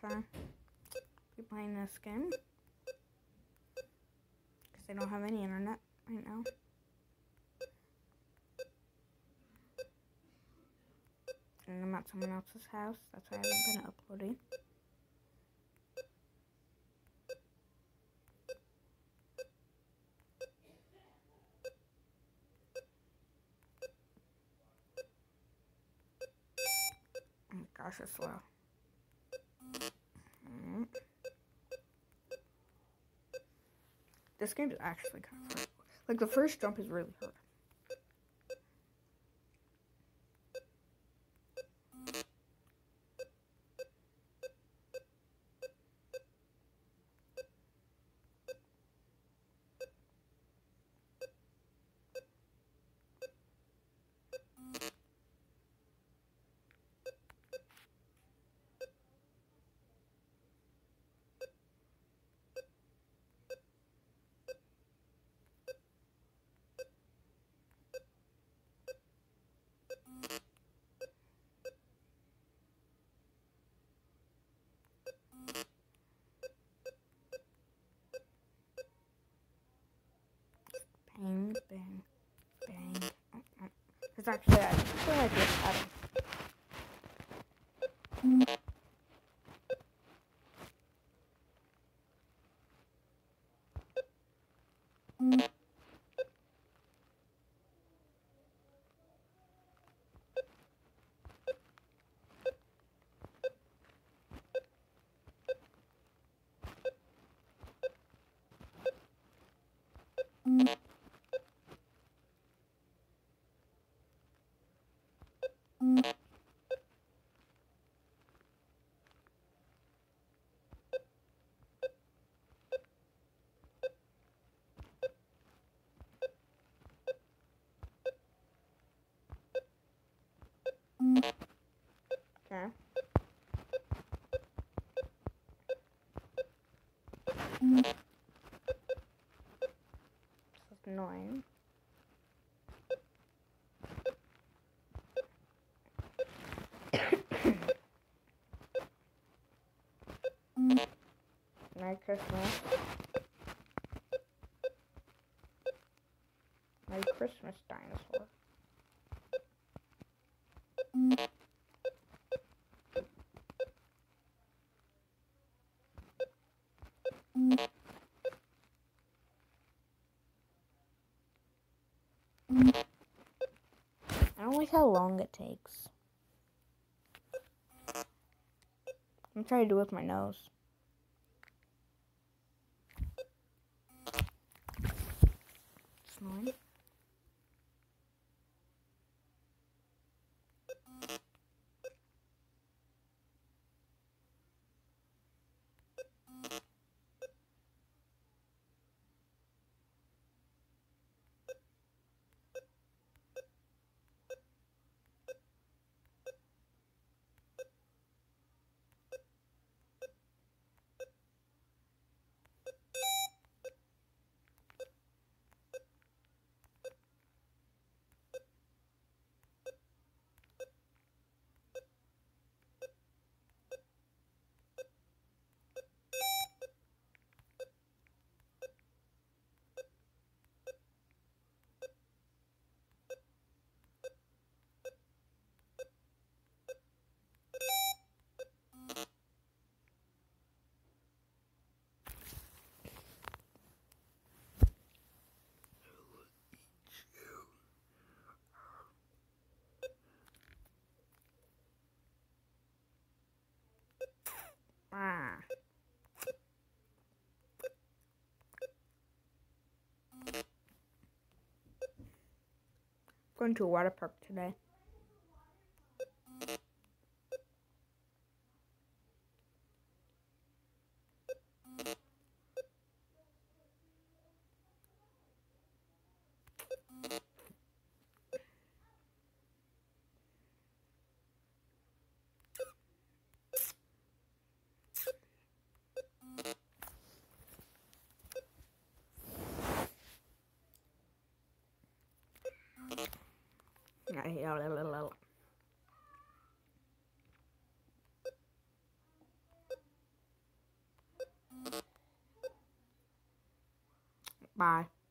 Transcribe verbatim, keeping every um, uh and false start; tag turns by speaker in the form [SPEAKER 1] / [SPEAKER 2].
[SPEAKER 1] to be playing this game. Because they don't have any internet right now. And I'm at someone else's house. That's why I haven't been uploading. Oh my gosh, it's slow. Mm. This game is actually kind of hard. Like, the first jump is really hard. Bang, bang, bang. It's actually, I feel like it's better. Okay. This is annoying. Merry Christmas. Merry Christmas, dinosaur. I don't like how long it takes. I'm trying to do it with my nose. It's annoying. Ah. Going to a water park today. I hate all Bye.